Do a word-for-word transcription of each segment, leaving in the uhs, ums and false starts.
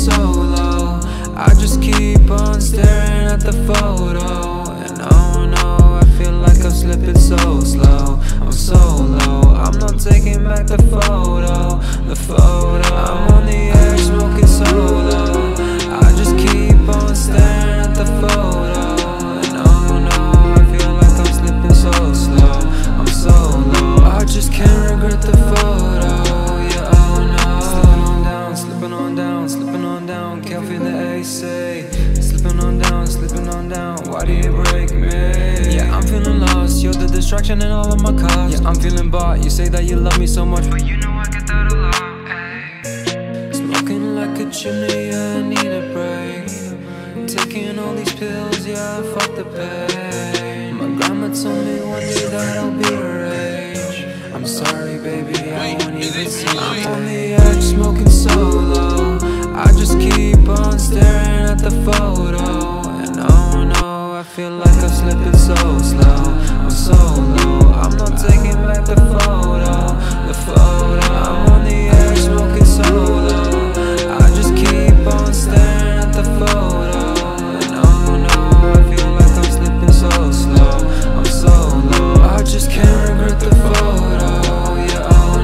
solo. I just keep on staring at the photo, and oh no, I feel like I'm slipping so slow. I'm so low, I'm not taking back the photo, the photo. I'm on the edge smoking solo. I just keep on staring at the photo, and oh no, I feel like I'm slipping so slow. I'm so low, I just can't regret the photo. Yeah, oh no. Slipping on down, slipping on down, slipping on down. Can't feel the Aexn. Slipping on down, slipping on down. Why do you break me? Yeah, I'm feeling lost. You're the distraction in all of my cups. Yeah, I'm feeling bought. You say that you love me so much, but you know I get that a lot. Ay. Smoking like a chimney, yeah, I need a break. Taking all these pills, yeah, fuck the pain. My grandma told me one day that I'll be her age. I'm sorry, baby, I won't even see. I'm on the edge, smoking solo. I just keep on staring at the photo, and oh no, I feel like I'm slipping so slow. I'm so low, I'm not taking back the photo, the photo. I'm on the edge, smoking solo. I just keep on staring at the photo, and oh no, I feel like I'm slipping so slow. I'm so low, I just can't regret the photo. Yeah, oh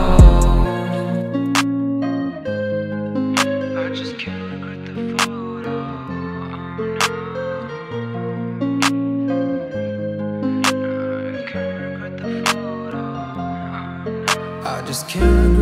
no, I just can't regret the photo. Oh no, I can't regret the photo. I just can't regret